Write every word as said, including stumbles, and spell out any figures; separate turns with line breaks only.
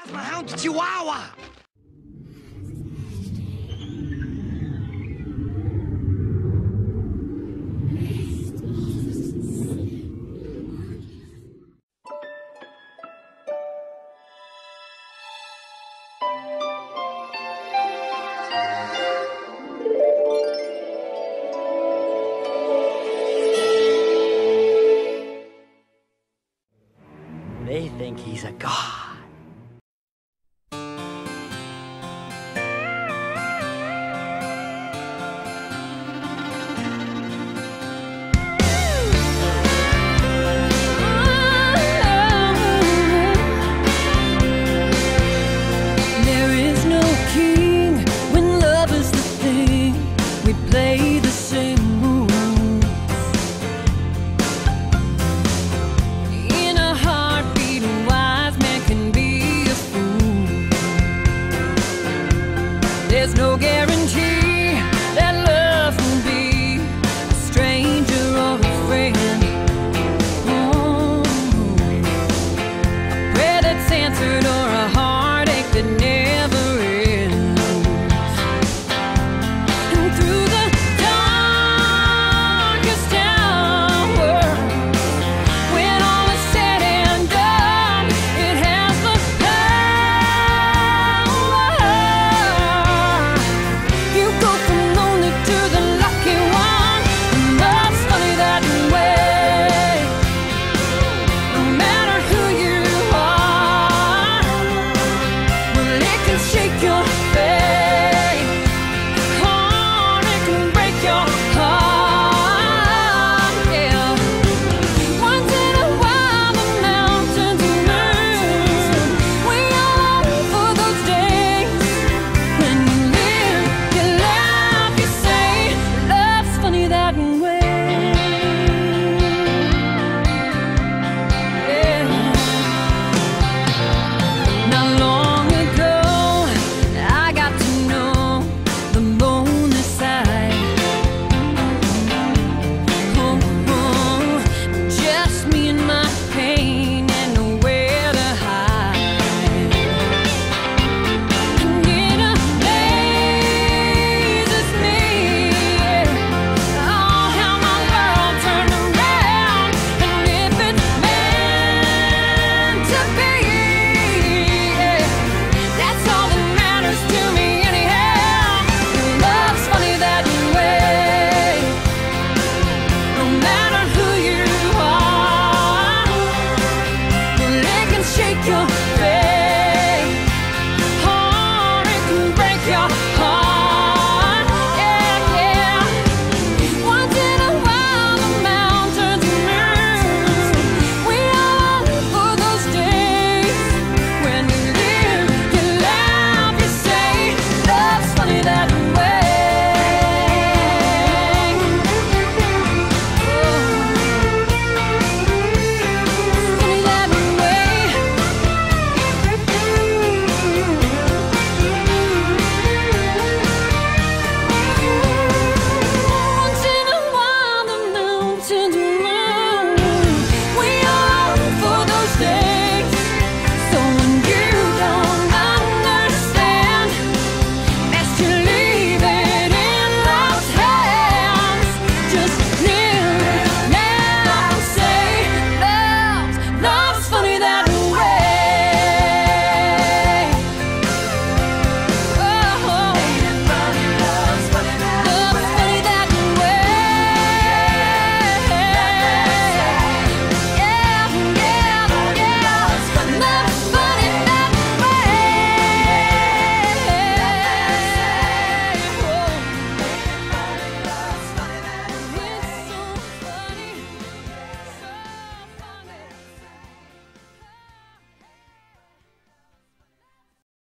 my hound Chihuahua! They think he's a god.
There is no king when love is the thing. We play the same moves. In a heartbeat, a wise man can be a fool. There's no guarantee that love will be a stranger or a friend. Oh, a prayer that's answered or a